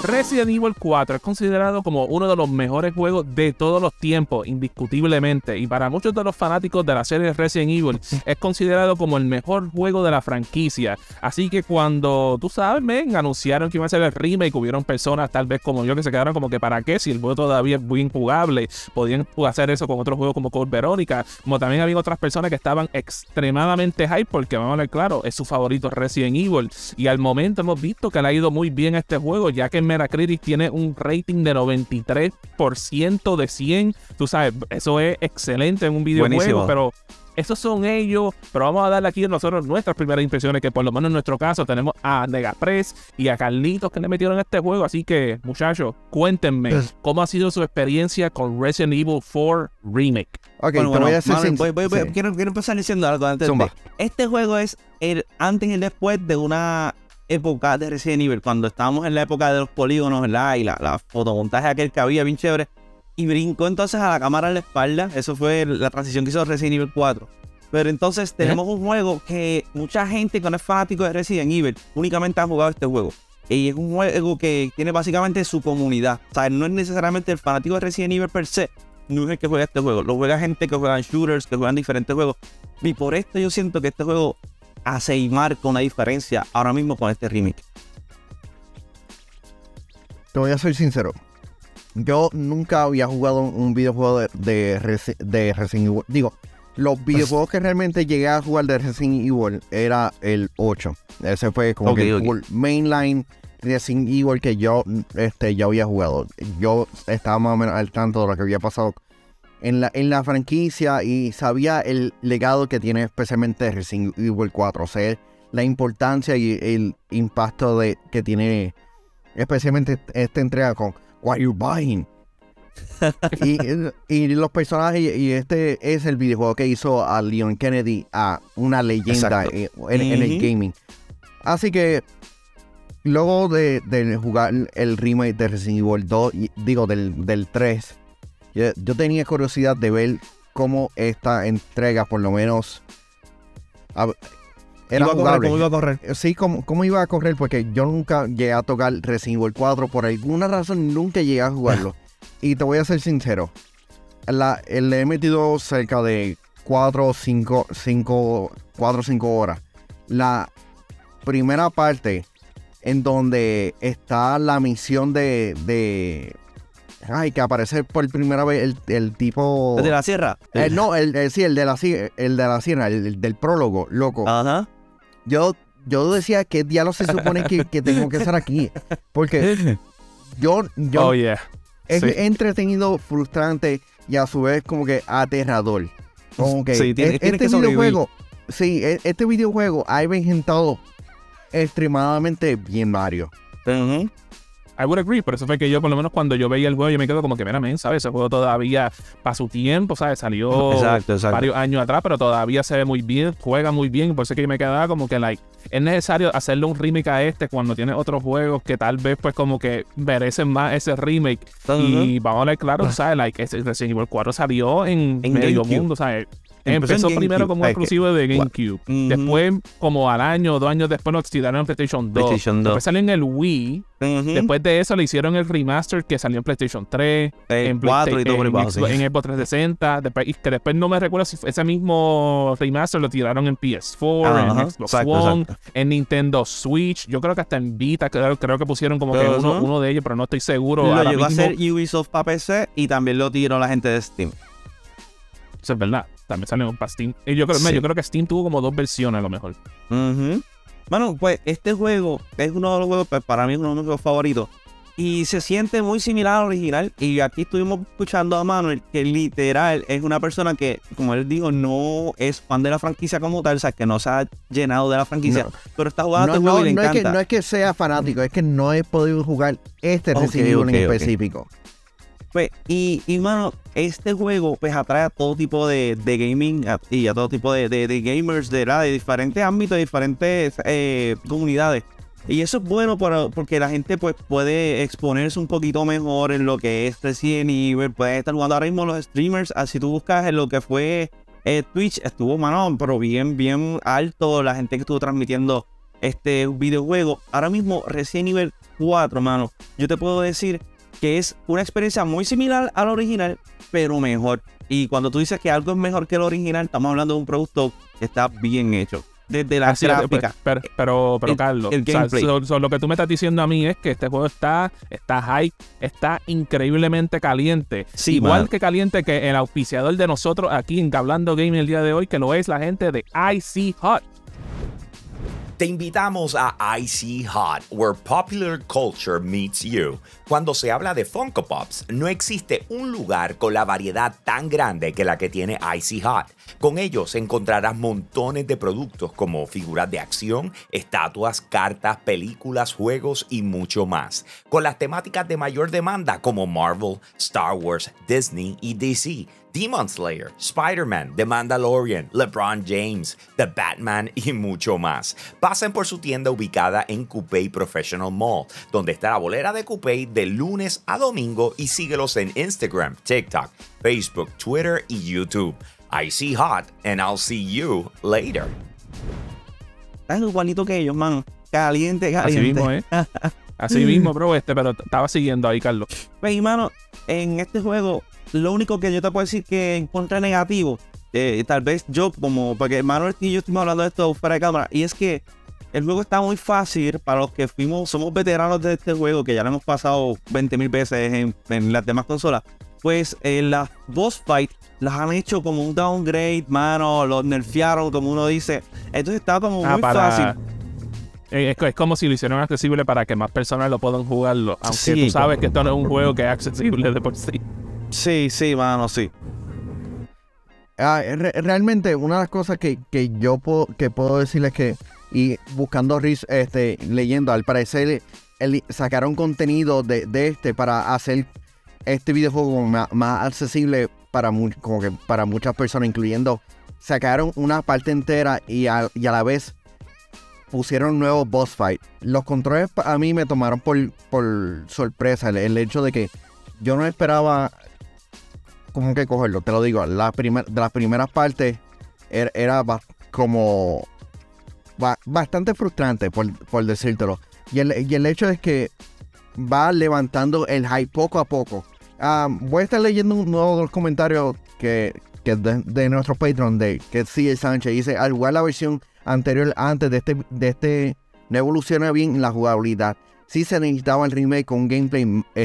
Resident Evil 4 es considerado como uno de los mejores juegos de todos los tiempos, indiscutiblemente. Y para muchos de los fanáticos de la serie Resident Evil, es considerado como el mejor juego de la franquicia. Así que cuando, tú sabes, anunciaron que iba a ser el remake, hubieron personas tal vez como yo que se quedaron como que ¿para qué? Si el juego todavía es muy injugable. Podían hacer eso con otros juegos como Code Verónica. Como también había otras personas que estaban extremadamente hype porque, vamos a ver claro, es su favorito Resident Evil. Y al momento hemos visto que le ha ido muy bien a este juego, ya que en Metacritic tiene un rating de 93% de 100. Tú sabes, eso es excelente en un videojuego. Buenísimo. Pero esos son ellos, pero vamos a darle aquí nosotros nuestras primeras impresiones, que por lo menos en nuestro caso tenemos a Negapress y a Carlitos que le metieron a este juego. Así que, muchachos, cuéntenme, ¿cómo ha sido su experiencia con Resident Evil 4 Remake? Ok, bueno, te voy a hacer quiero empezar diciendo algo antes. Este juego es el antes y el después de una época de Resident Evil, cuando estábamos en la época de los polígonos, ¿verdad? Y la fotomontaje aquel que había bien chévere. Y brincó entonces a la cámara en la espalda. Eso fue la transición que hizo Resident Evil 4. Pero entonces tenemos un juego que mucha gente que no es fanático de Resident Evil únicamente ha jugado este juego. Y es un juego que tiene básicamente su comunidad. O sea, no es necesariamente el fanático de Resident Evil per se, no es el que juega este juego. Lo juega gente que juega shooters, que juegan diferentes juegos. Y por esto yo siento que este juego hace y marca una diferencia ahora mismo con este remake. Te voy a ser sincero. Yo nunca había jugado un videojuego de Resident Evil. Digo, los videojuegos que realmente llegué a jugar de Resident Evil era el 8. Ese fue como que el mainline Resident Evil que yo ya había jugado. Yo estaba más o menos al tanto de lo que había pasado en la franquicia y sabía el legado que tiene especialmente Resident Evil 4. O sea, la importancia y el impacto que tiene especialmente esta entrega con What You Buying. y los personajes, y este es el videojuego que hizo a Leon Kennedy a una leyenda en el gaming. Así que luego de jugar el remake de Resident Evil 2, digo del 3, yo tenía curiosidad de ver cómo esta entrega por lo menos era jugable. ¿Cómo iba a correr? Sí, cómo iba a correr, porque yo nunca llegué a tocar Resident Evil 4. Por alguna razón nunca llegué a jugarlo. Y te voy a ser sincero. Le he metido cerca de 4 o 5 horas. La primera parte en donde está la misión que aparece por primera vez el tipo... ¿El de la sierra? No, el de la sierra, el del prólogo, loco. Ajá. Yo decía, ¿qué diablos se supone que tengo que estar aquí? Porque yo es entretenido, frustrante y a su vez como que aterrador. Como que este videojuego ha inventado extremadamente bien Mario. I would agree, por eso fue que yo, por lo menos cuando yo veía el juego, yo me quedo como que, mira, ¿sabes? Ese juego todavía, para su tiempo, ¿sabes? Salió varios años atrás, pero todavía se ve muy bien, juega muy bien, por eso es que yo me quedaba como que, es necesario hacerle un remake a cuando tiene otros juegos que tal vez, pues, como que merecen más ese remake. Y vamos a ver, claro, ¿sabes? Resident Evil 4 salió en medio mundo, ¿sabes? Empezó primero como exclusivo de GameCube. Después, como al año o 2 años después, lo tiraron en PlayStation 2. Después salió en el Wii. Después de eso le hicieron el remaster que salió en PlayStation 3, en 4 y todo en Xbox 360. Después no me recuerdo si ese mismo remaster lo tiraron en PS4, en Xbox One, en Nintendo Switch. Yo creo que hasta en Vita creo que pusieron como que uno de ellos, pero no estoy seguro. Lo llegó a hacer Ubisoft para PC y también lo tiró la gente de Steam. Eso es verdad. También salió para Steam. Y yo creo que Steam tuvo como 2 versiones a lo mejor. Bueno, pues este juego es uno de los juegos, pues, para mí es uno de mis juegos favoritos. Y se siente muy similar al original. Y aquí estuvimos escuchando a Manuel, que literal es una persona que, como él dijo, no es fan de la franquicia como tal. O sea, que no se ha llenado de la franquicia. Pero está jugando este juego y le encanta. No es que sea fanático, es que no he podido jugar este Resident Evil en específico. Pues, y mano, este juego pues atrae a todo tipo de gaming y a todo tipo de gamers de diferentes ámbitos, de diferentes comunidades. Y eso es bueno porque la gente pues puede exponerse un poquito mejor en lo que es Resident Evil. Puede estar jugando ahora mismo los streamers. Si tú buscas en lo que fue Twitch, estuvo, mano, pero bien alto la gente que estuvo transmitiendo este videojuego. Ahora mismo Resident Evil 4, mano, yo te puedo decir que es una experiencia muy similar a la original, pero mejor. Y cuando tú dices que algo es mejor que el original, estamos hablando de un producto que está bien hecho. Desde la gráfica. Pero Carlos, el gameplay. Lo que tú me estás diciendo a mí es que este juego está hype, está increíblemente caliente. Sí, igual que caliente que el auspiciador de nosotros aquí en Hablando Gaming el día de hoy, que lo es la gente de Icy Hot. Te invitamos a Icy Hot, where popular culture meets you. Cuando se habla de Funko Pops, no existe un lugar con la variedad tan grande que la que tiene Icy Hot. Con ellos encontrarás montones de productos como figuras de acción, estatuas, cartas, películas, juegos y mucho más. Con las temáticas de mayor demanda como Marvel, Star Wars, Disney y DC. Demon Slayer, Spider-Man, The Mandalorian, LeBron James, The Batman y mucho más. Pasen por su tienda ubicada en Coupé Professional Mall, donde está la bolera de Coupé de lunes a domingo, y síguelos en Instagram, TikTok, Facebook, Twitter y YouTube. Icy Hot, and I'll see you later. Estás igualito que ellos, mano. Caliente. Así mismo, Así mismo, bro, pero estaba siguiendo ahí, Carlos. Pues, mano, en este juego, lo único que yo te puedo decir que encontré negativo, tal vez yo, porque Manuel y yo estuvimos hablando de esto fuera de cámara, y es que el juego está muy fácil para los que somos veteranos de este juego, que ya lo hemos pasado 20,000 veces en las demás consolas. Pues las boss fight las han hecho como un downgrade, mano, los nerfearon, como uno dice. Entonces está como muy fácil. Es como si lo hicieron accesible para que más personas lo puedan jugarlo. Aunque sí, tú sabes que esto no es un juego que es accesible de por sí. Sí, mano, sí. Realmente, una de las cosas que puedo decirles que, y buscando leyendo, al parecer sacaron contenido de para hacer este videojuego más accesible para muchas personas, incluyendo sacaron una parte entera y a la vez pusieron nuevos boss fight. Los controles a mí me tomaron por sorpresa, el hecho de que yo no esperaba como que cogerlo, te lo digo, de las primeras partes era como bastante frustrante, por decírtelo. Y el hecho es que va levantando el hype poco a poco. Voy a estar leyendo un nuevo comentario que de nuestro Patreon, que sí, Sánchez dice: al jugar la versión anterior antes de este no evoluciona bien la jugabilidad. Sí se necesitaba el remake con un gameplay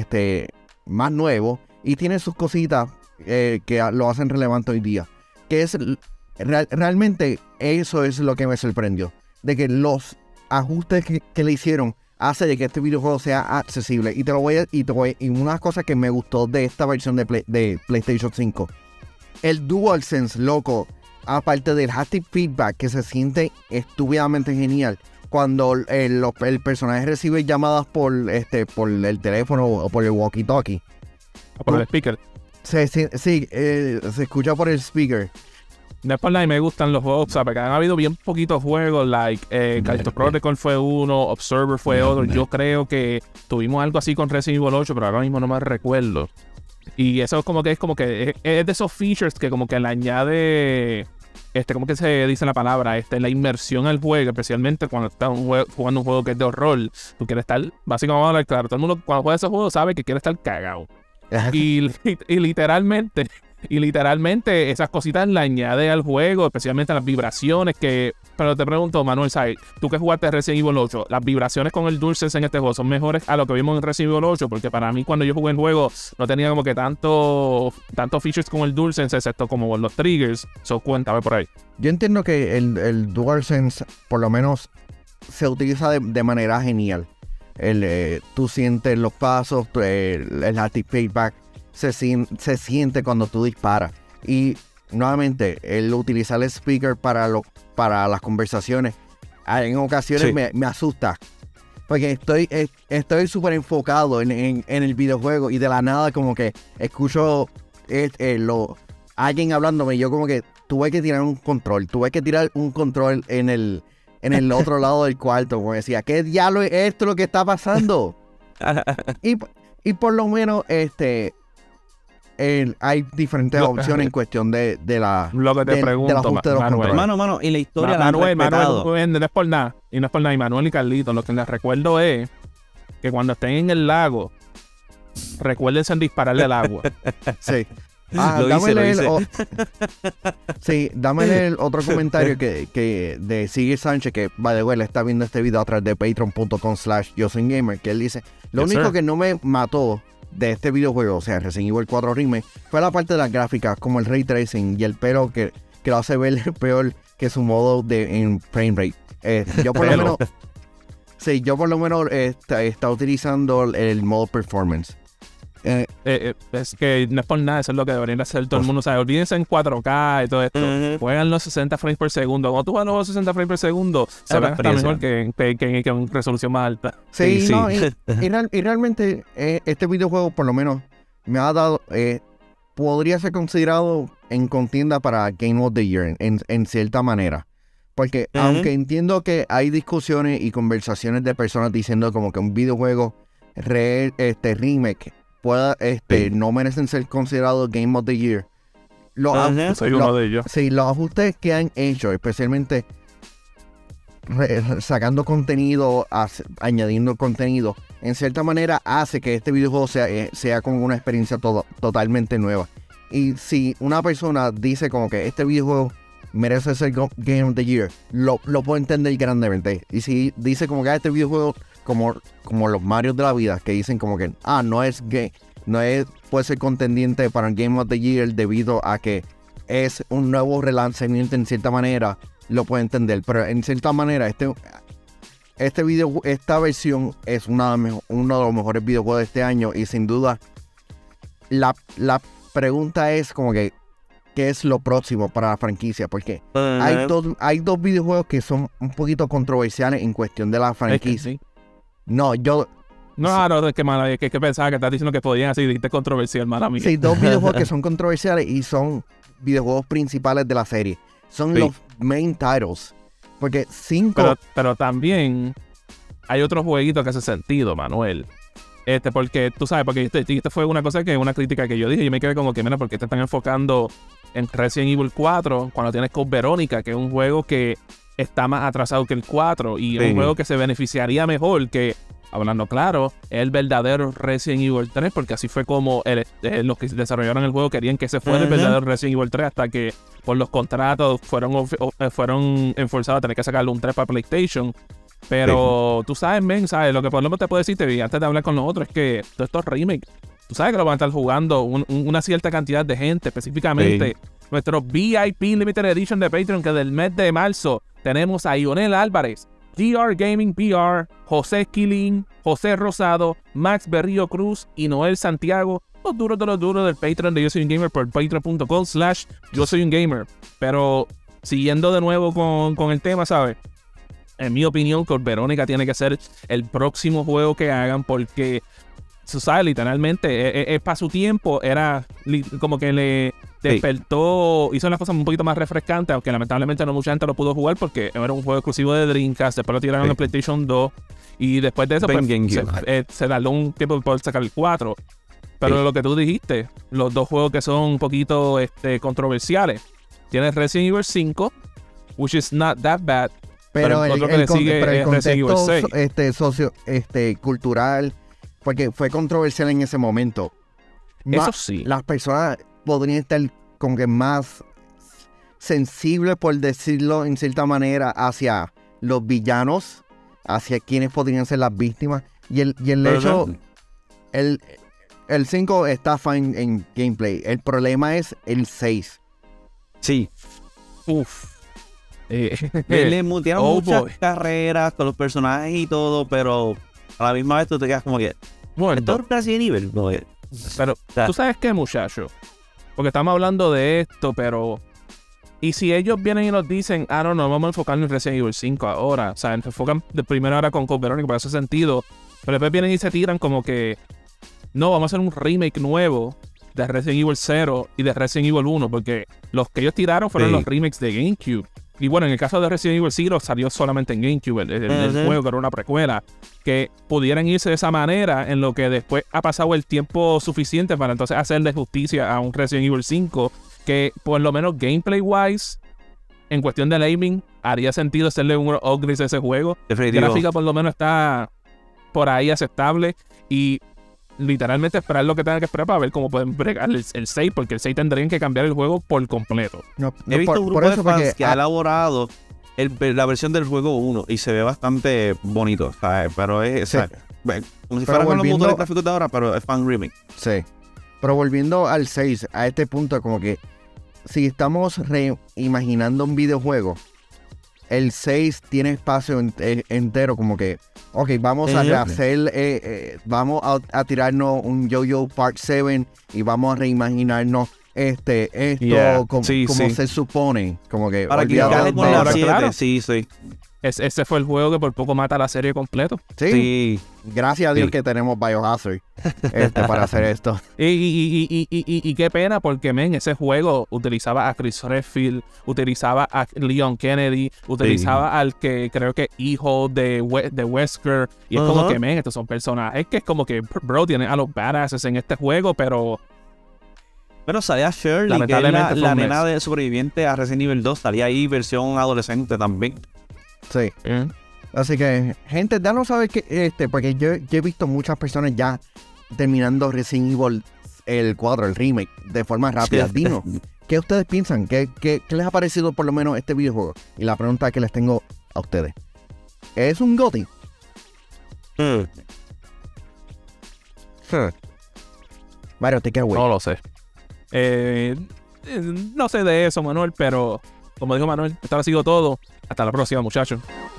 más nuevo y tiene sus cositas que lo hacen relevante hoy día. Que es realmente eso es lo que me sorprendió, de que los ajustes que le hicieron hace de que este videojuego sea accesible. Y y una cosa que me gustó de esta versión de PlayStation 5, el DualSense, loco, aparte del haptic feedback que se siente estúpidamente genial cuando el personaje recibe llamadas por el teléfono o por el walkie-talkie. Por el speaker. Sí, se escucha por el speaker. Después me gustan los juegos, ¿sabes? Porque han habido bien poquitos juegos, Callisto Protocol fue uno, Observer fue otro. Yo creo que tuvimos algo así con Resident Evil 8, pero ahora mismo no me recuerdo. Y eso es como que es de esos features que como que le añade, ¿cómo que se dice la palabra? La inmersión al juego, especialmente cuando estás jugando un juego que es de horror. Tú quieres estar, básicamente, claro, todo el mundo cuando juega ese juego sabe que quiere estar cagado. Y literalmente esas cositas le añade al juego, especialmente las vibraciones pero te pregunto, Manuel, ¿sabes? Tú que jugaste Resident Evil 8, ¿las vibraciones con el DualSense en este juego son mejores a lo que vimos en Resident Evil 8? Porque para mí, cuando yo jugué el juego, no tenía como que tantos features con el DualSense, excepto como los triggers. Cuéntame por ahí. Yo entiendo que el DualSense, por lo menos, se utiliza de manera genial. Tú sientes los pasos, el haptic feedback se siente cuando tú disparas. Y nuevamente, el utilizar el speaker para las conversaciones, en ocasiones sí, me asusta. Porque estoy súper enfocado en el videojuego y de la nada como que escucho alguien hablándome y yo como que tuve que tirar un control en el otro lado del cuarto. Como decía, ¿qué diablo es esto lo que está pasando? y por lo menos hay diferentes opciones en cuestión de la lo que te pregunto, Mano, y la historia Manuel, no es por nada. Y no es por nada. Y Manuel y Carlito, lo que les recuerdo es que cuando estén en el lago, recuérdense en dispararle al agua. Sí. Dámele el otro comentario que de Sigue Sánchez, que by the way, le está viendo este video a través de patreon.com/yosoygamer, que él dice, lo único que no me mató de este videojuego, o sea, Resident Evil 4 Remake, fue la parte de las gráficas, como el ray tracing y el pelo que lo hace ver peor que su modo en frame rate. Yo por lo menos está utilizando el modo performance. Es que no es por nada, eso es lo que deberían hacer todo el mundo. O sea, olvídense en 4K y todo esto. Juegan los 60 frames por segundo. Cuando tú juegas los 60 frames por segundo, se ve hasta mejor que en resolución más alta. Sí. No, y realmente este videojuego por lo menos me ha dado... podría ser considerado en contienda para Game of the Year en cierta manera. Porque aunque entiendo que hay discusiones y conversaciones de personas diciendo como que un videojuego remake no merecen ser considerados Game of the Year. Soy uno de ellos. Sí, los ajustes que han hecho, especialmente sacando contenido, añadiendo contenido, en cierta manera hace que este videojuego sea como una experiencia totalmente nueva. Y si una persona dice como que este videojuego merece ser Game of the Year, lo puedo entender grandemente. Y si dice como que este videojuego, como los Mario de la vida, que dicen como que puede ser contendiente para el Game of the Year debido a que es un nuevo relanzamiento en cierta manera, lo puedo entender. Pero en cierta manera esta versión es uno de los mejores videojuegos de este año, y sin duda la pregunta es como que ¿qué es lo próximo para la franquicia? Porque hay dos videojuegos que son un poquito controversiales en cuestión de la franquicia. Sí. No, es que pensaba que estás diciendo que podían así, dijiste controversial, mala mía. Sí, dos videojuegos que son controversiales y son videojuegos principales de la serie. Son los main titles. Porque 5... Pero también hay otros jueguitos que hacen sentido, Manuel. Porque tú sabes, porque esto fue una crítica que yo dije. Yo me quedé como que, mira, porque te están enfocando en Resident Evil 4 cuando tienes Code Verónica, que es un juego que está más atrasado que el 4 y un juego que se beneficiaría mejor que, hablando claro, el verdadero Resident Evil 3, porque así fue como los que desarrollaron el juego querían que ese fuera el verdadero Resident Evil 3, hasta que por los contratos fueron enforzados a tener que sacarle un 3 para PlayStation. Pero tú sabes, men, ¿sabes? Lo que por lo menos te puedo decirte, antes de hablar con los otros, es que todos estos remakes, tú sabes que lo van a estar jugando una cierta cantidad de gente, específicamente nuestro VIP Limited Edition de Patreon, que del mes de marzo tenemos a Ionel Álvarez, DR Gaming PR, José Esquilín, José Rosado, Max Berrío Cruz y Noel Santiago, los duros de los duros del Patreon de Yo Soy Un Gamer por patreon.com/Yo Soy Un Gamer. Pero siguiendo de nuevo con el tema, ¿sabes? En mi opinión, Code Verónica tiene que ser el próximo juego que hagan, porque, tú sabes, literalmente, para su tiempo, era como que le despertó, hizo las cosas un poquito más refrescantes, aunque lamentablemente no mucha gente lo pudo jugar porque era un juego exclusivo de Dreamcast, después lo tiraron en PlayStation 2, y después de eso pues, se tardó un tiempo por sacar el 4. Pero lo que tú dijiste, los dos juegos que son un poquito controversiales, tienes Resident Evil 5, which is not that bad. Pero el contexto cultural, porque fue controversial en ese momento. Eso sí. Las personas podrían estar como que más sensibles, por decirlo en cierta manera, hacia los villanos, hacia quienes podrían ser las víctimas. Y el hecho, el 5 está fine en gameplay. El problema es el 6. Sí. Le mutearon muchas carreras con los personajes y todo, pero a la misma vez tú te quedas como que... Bueno, esto es casi de nivel. No, pero tú sabes qué, muchacho, porque estamos hablando de esto, pero... Y si ellos vienen y nos dicen, no, vamos a enfocarnos en Resident Evil 5 ahora, o sea, se enfocan de primera hora con Code Verónica, por ese sentido, pero después vienen y se tiran como que... No, vamos a hacer un remake nuevo de Resident Evil 0 y de Resident Evil 1, porque los que ellos tiraron fueron los remakes de GameCube. Y bueno, en el caso de Resident Evil 0 salió solamente en GameCube, el juego que era una precuela, que pudieran irse de esa manera en lo que después ha pasado el tiempo suficiente para entonces hacerle justicia a un Resident Evil 5, que por lo menos gameplay wise, en cuestión de aiming, haría sentido hacerle un upgrade a ese juego. Definitivo. La gráfica por lo menos está por ahí aceptable y literalmente esperar lo que tengan que esperar para ver cómo pueden bregar el 6, porque el 6 tendrían que cambiar el juego por completo. He visto un grupo de fans que ha elaborado la versión del juego 1 y se ve bastante bonito, ¿sabes? Pero es como si fuera con los motores gráficos de ahora, pero es fan remake. Sí. Pero volviendo al 6, a este punto, como que si estamos reimaginando un videojuego, el 6 tiene espacio entero, como que, ok, vamos a rehacer, vamos a tirarnos un Yo-Yo Part 7 y vamos a reimaginarnos esto como se supone. Como que para que con la 7, claro. Sí. Ese fue el juego que por poco mata la serie completo. Sí. Gracias a Dios que tenemos Biohazard para hacer esto. Y qué pena, porque, ese juego utilizaba a Chris Redfield, utilizaba a Leon Kennedy, utilizaba al que creo que hijo de Wesker. Y es como que, estos son personajes que es como que, bro, tienen a los badasses en este juego, pero salía Shirley, que es la nena de sobreviviente a Resident Evil 2. Salía ahí versión adolescente también. Sí. Así que, gente, danos saber que porque yo he visto muchas personas ya terminando Resident Evil el 4, el remake, de forma rápida. Dinos, ¿qué ustedes piensan? ¿Qué les ha parecido por lo menos este videojuego? Y la pregunta que les tengo a ustedes: ¿es un GOTY? Mario, te queda no lo sé. No sé de eso, Manuel, pero como dijo Manuel, esto ha sido todo. Hasta la próxima, muchachos.